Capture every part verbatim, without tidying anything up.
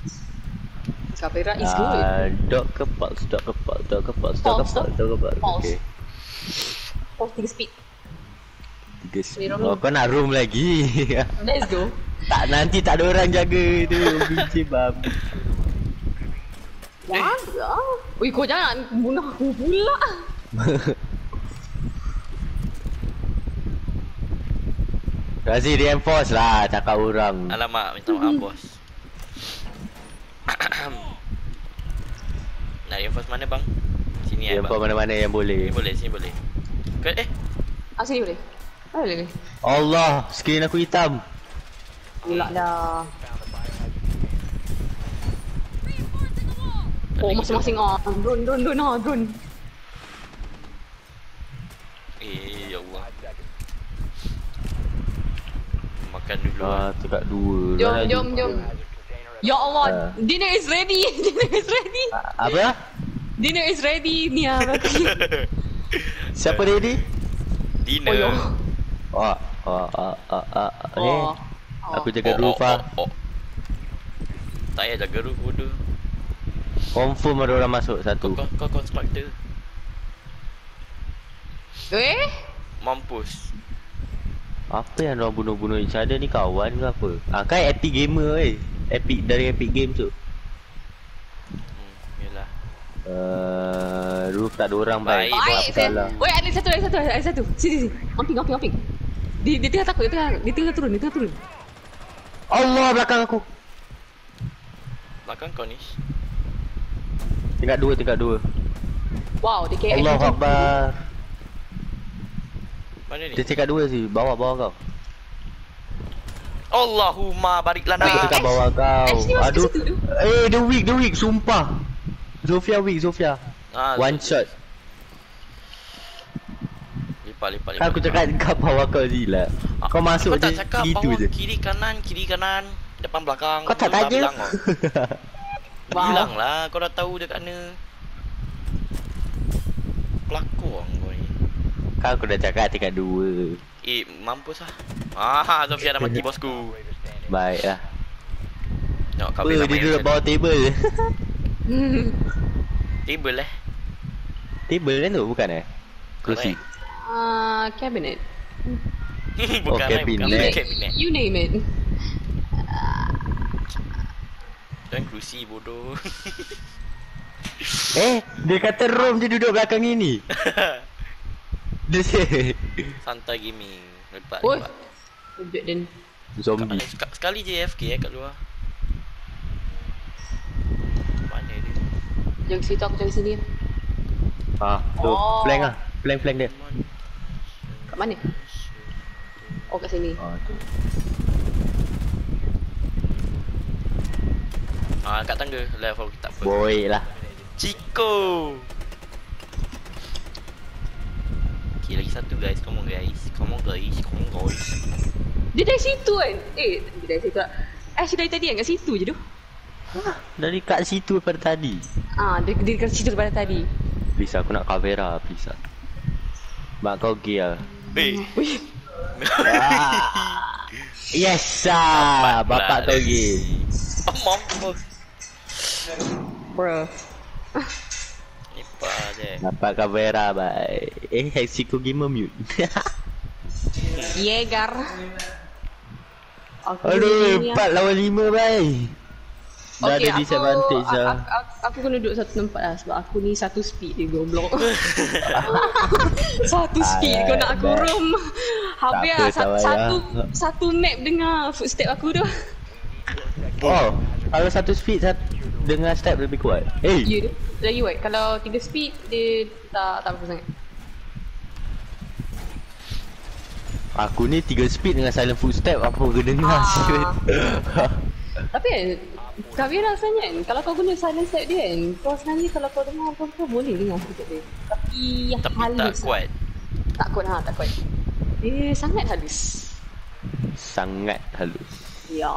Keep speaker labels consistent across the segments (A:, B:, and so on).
A: Caveira is good.
B: Uh, dog kepak, dog kepak, dog kepak, dog
A: Pulse,
B: kepak, dog kepak.
A: Pulse.
B: Okay.
A: Pulse tiga speed.
B: Tiga speed.
A: Zero
B: Oh,
A: room.
B: kau nak room lagi?
A: Let's go.
B: Tak, nanti tak ada orang jaga tu. Biji babi.
A: Wah, ui kau jangan bunuh aku pula.
B: Razi reinforce lah cakap orang.
C: Alamak, minta maaf bos. Nak reinforce mana bang? Sini eh
B: Reinforce
C: bang.
B: mana-mana yang boleh.
C: Sini boleh, sini boleh. Ke eh?
A: Ah, sini boleh. Ah, boleh boleh.
B: Allah, screen aku hitam.
A: Gila dah. Oh, masing-masing ah. Drone, drone, drone ah, drone.
C: Eh, ya Allah. Makan dulu.
B: Ah, tingkat dua.
A: Jom,
B: Mana
A: jom,
B: lagi?
A: jom. Ya Allah,
B: Ah.
A: dinner is ready. Dinner is ready.
B: Ah, apa?
A: Dinner is ready ni ah berarti.
B: Siapa ready?
C: Dinner.
A: Oh, ya.
B: Oh, oh, oh, oh, oh,
A: Oh.
B: eh. Aku jaga
C: Oh,
B: roof
C: oh,
B: ah.
C: oh, oh. Tak payah jaga roof bodoh.
B: Confirm ada orang masuk
C: Kau,
B: satu.
C: kau, kau constructor.
A: Eh?
C: Mampus.
B: Apa yang orang bunuh-bunuh each other ni, kawan ke apa? Ah, kan Epic Gamer weh. Epic dari Epic Games tu.
C: Hmm, yelah.
B: Uh, roof tak ada orang baik.
C: Baik.
B: Buat
A: Baik
B: apa
A: saya.
B: salah?
A: Weh, ada satu, ada satu, ada satu. Sini, sini. Amping, amping, amping. Di, di tengah takut, di tengah, di tengah turun, di tengah turun.
B: Allah belakang aku.
C: Belakang kau ni.
B: Tingkat dua, tingkat dua.
A: Wow, D K M.
B: Allah Akbar.
C: Mana ni?
B: Dia tingkat dua sih, bawah bawah kau.
C: Allahumma barik lana.
B: Aku dekat bawah kau.
A: Ash ni masuk
B: Aduh.
A: situ tu.
B: Eh, the weak, the weak, sumpah. Zofia weak, Zofia.
C: Ah,
B: One shot.
C: Lipat, lipat, lipat.
B: Kan aku cakap dekat bawah kau Zila.
C: Ah,
B: Kau masuk
C: kau tak
B: je
C: cakap
B: gitu
C: bawah,
B: je.
C: kiri kanan, kiri kanan, depan belakang.
B: Kau tak
C: dah
B: tanya.
C: bilang kau.
A: Wow.
C: Bilang lah, kau dah tahu dia kat mana. Pelakor kau ni.
B: Kan aku dah cakap tingkat dua.
C: Eh, mampus lah. Ah, Zofia dah mati bosku.
B: Baiklah.
C: Tengok
B: Apa,
C: kabel
B: dia duduk bawah table.
C: Table eh.
B: Table kan tu, bukan eh? Kerusi.
A: Ah, cabinet.
C: Bukan
B: Oh,
C: eh, bukan
B: cabinet.
C: cabinet.
A: You name it.
C: Dan kerusi bodoh.
B: Eh, dia kata room je duduk belakang ini. Dia say
C: Santai gaming. Lepas,
A: Oi.
C: lepas.
A: Kejut dan.
B: zombie.
C: Sekali, sekali je A F K eh kat luar. Mana dia?
A: Jom situ aku cari sini.
B: Ah, tu
A: Oh.
B: flank ah. Flank flank dia.
A: Kat mana? Oh, kat sini.
B: Ah, tu.
C: Ah, kat tangga. Level kita apa.
B: Boy lah.
C: Chico. Okay, lagi satu guys. Come on guys. Come on guys. Come on guys.
A: Dia dari situ kan? Eh, dia dari situ lah. Ash dari tadi kan kat situ je tu.
B: Dari kat situ daripada tadi.
A: Ah, dia, dia kat situ daripada tadi.
B: Please aku nak Caveira, please lah. Mak kau gay lah.
C: Eh.
A: Wih.
B: Ah. Yes ah, bapak kau gay.
C: Oh, mampus.
A: Bro.
C: Nipa je.
B: Dapat Caveira bye. Eh, Hexiko Gamer mute.
A: Yeager. Aku
B: Aduh,
A: ni,
B: empat lawan lima bye. Dah
A: Okay,
B: ada
A: aku,
B: disadvantage
A: aku,
B: lah.
A: aku, aku kena duduk satu tempat lah sebab aku ni satu speed dia goblok. Satu speed kau nak aku
B: Alah,
A: roam. Habis
B: Tak
A: lah
B: apa,
A: satu,
B: tak
A: satu,
B: payah.
A: satu map dengar footstep aku tu.
B: Oh, kalau satu speed satu dengan step lebih kuat. Eh,
A: Ya tu. Lagi wide. Kalau tiga speed dia tak tak apa sangat.
B: aku ni tiga speed dengan silent footstep apa kena dengar
A: Ah.
B: siut.
A: Tapi kan kami rasanya kan kalau kau guna silent step dia kan kau sebenarnya kalau kau dengar apa kau boleh dengar footstep dia. Tapi yang
C: Tapi tak
A: halus
C: kuat.
A: Tak kuat ha, tak kuat. Dia sangat halus.
B: Sangat halus.
A: Ya.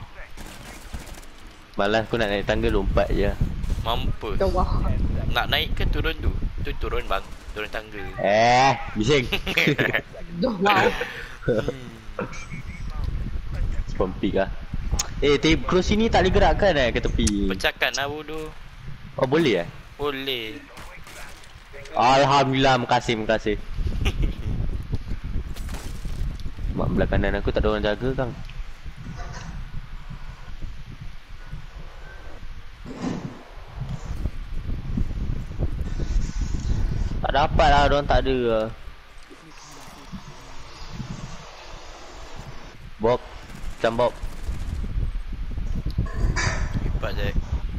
B: Malas aku nak naik tangga lompat je.
C: Mampus.
A: Ke bawah.
C: Nak naik ke turun tu? Tu turun bang. Turun tangga.
B: Eh, bising.
A: Duh, wow.
B: Spawn peak lah. Eh, tip close sini tak boleh gerakkan eh ke tepi.
C: Pecahkan lah bodoh.
B: Oh, boleh eh?
C: Boleh.
B: Alhamdulillah, makasih, makasih. Mak belah kanan aku tak ada orang jaga, Kang. Tak dapat lah, orang tak ada lah. Bob, macam Bob.
C: Lipat je.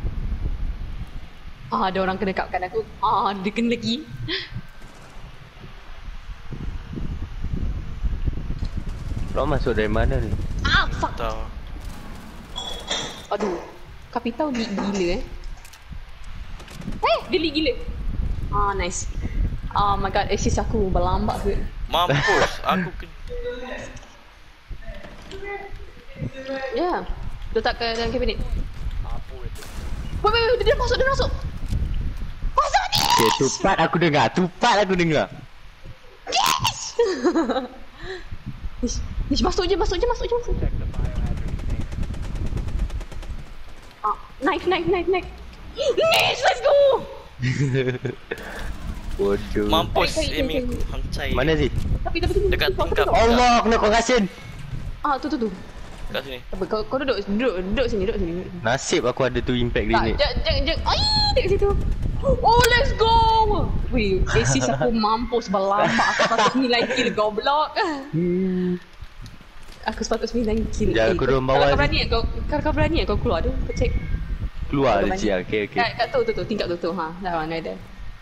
A: Ah, ada orang kena kapkan aku. Ah, dia kena lagi.
B: Orang masuk dari mana ni?
A: Ah, fuck.
C: Tahu.
A: Aduh. Kapitau leak gila eh. Eh, dia leak gila. Ah, nice. Oh my god, assist aku berlambak ke.
C: Mampus. Aku ke...
A: Ya. Yeah. Letak ke dalam kabinet. Wait, wait, wait, dia masuk, dia masuk. Masuk ni!
B: Okay, tupat aku dengar, tupat aku dengar.
A: Yes! Nish, Nish, masuk je, masuk je, masuk je, masuk. Ah, knife, knife, knife, knife. Nish, let's go!
B: Bodoh.
C: Mampus.
A: Baik, baik,
C: Aiming
A: baik,
C: aku
A: baik.
C: hancai.
B: Mana sih?
A: Tapi, tapi, tunggu.
C: Dekat
A: tunggu,
C: tingkap.
A: tunggu.
B: Allah, kena kongasin.
A: Ah, tu, tu, tu.
C: Kat sini.
A: Apa, kau, kau duduk, duduk, duduk sini, duduk sini.
B: Nasib aku ada tu impact
A: Tak,
B: grenade.
A: jeng, jeng, jeng. Ai, dekat situ. Oh, let's go! Weh, assist aku mampus berlambak. Aku patut sembilan kill, goblok.
B: Hmm.
A: Aku sepatut sembilan kill.
B: Jangan aku dorong bawah
A: Kalau kau
B: ni.
A: berani kau, kalau kau berani kau keluar tu, kau check.
B: Keluar
A: Kau
B: je
A: berani.
B: Cia. Okey, okey.
A: Kat, kat tu, tu, tu, tingkap tu, tu. Ha, that one right there.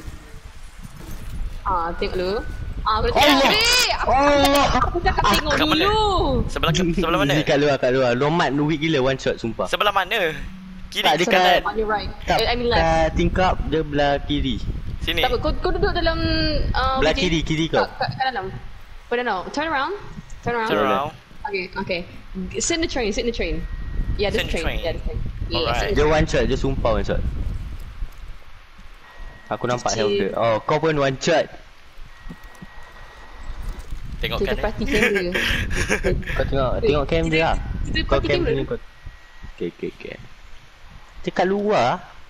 A: Ah, tengok dulu. Ah, boleh tengok.
B: Allah!
A: Eh, aku,
B: Allah!
A: aku cakap tengok
C: kat mana?
A: dulu.
C: Sebelah ke, sebelah mana?
B: Ni kat luar, kat luar. Lomat weak gila one shot sumpah.
C: Sebelah mana? Kiri
B: Tak,
C: ke
B: dekat-
C: kanan?
A: On your right.
B: Kat,
A: Eh, I mean left.
B: kat tingkap dia belah kiri.
C: Sini.
A: Tak apa, kau, kau duduk dalam... Uh,
B: Belah
A: wajah-
B: kiri, kiri kau.
A: Kat, kat, kat dalam. Kat dalam. Turn around. Turn around.
C: Turn around.
A: Okay, okay. Sit in the train, sit in the train. Yeah, this
C: Sit in
A: train.
C: train.
A: Yeah, this train. Yeah,
C: Alright.
A: sit in the
B: Dia
A: train.
B: one shot, dia sumpah one shot. Aku nampak
A: Cik.
B: health dia. Oh, kau pun one shot.
C: Tengokkan
A: Kita
C: eh.
A: perhati kamera.
B: Kau tengok, tengok cam dia lah.
A: Kita
B: Kau
A: perhati
B: cam
A: kamera.
B: ni kau. Okey, okey, okey. Dia kat luar.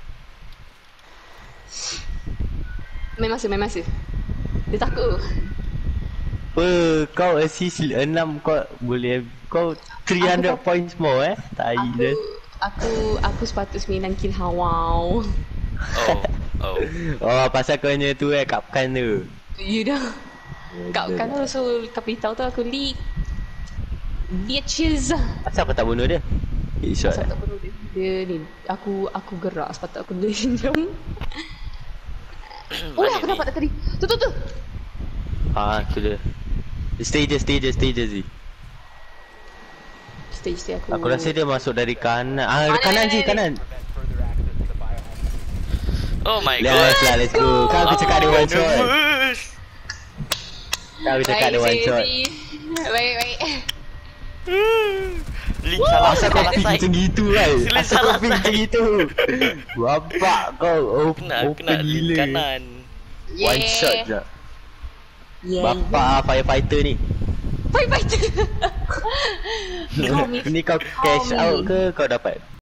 A: Main masa, main masa. Dia takut.
B: Apa, kau assist enam kau boleh kau tiga ratus
A: Aku-
B: points more eh. Tai
A: Aku,
B: dia.
A: aku, aku sepatut sembilan kill. Ha, wow.
C: Oh. Oh.
B: Oh, pasal kau punya tu eh kapkan tu.
A: You dah. Kau kan so kapitau tu aku leak. Bitches.
B: Asal kau tak bunuh dia? Headshot.
A: Asal tak perlu dia. Dia ni, aku aku gerak sepatut aku diam. Oh,
C: Mana
A: aku
C: ni?
A: dapat dah tadi. Tu, tu, tu.
B: Ah, tu dia. Stay je, stay je, stay je Zee.
A: Stage stay aku.
B: Aku rasa dia masuk dari kanan. Ah,
A: Mana,
B: kanan
A: mana,
B: Zee,
A: mana?
B: kanan.
C: Oh my god.
B: Let's lah, let's go. Kau aku cakap dia one shot.
C: Nervous.
B: Kau aku cakap dia one
A: Baik,
B: shot.
A: Zee. Baik, baik.
C: Link salah
B: Asal kau
C: salah
B: pick
C: side.
B: macam gitu kan?
C: Sila
B: Asal kau
C: salah
B: pick
C: side.
B: macam gitu? Bapak kau op-
C: Kena
B: open
C: kena link
B: gila.
C: kanan.
B: One shot je.
A: Yeah.
B: Bapak firefighter ni.
A: Bye, bye. Kau ni.
B: Ni kau cash
A: Kau
B: out
A: ni.
B: ke kau dapat?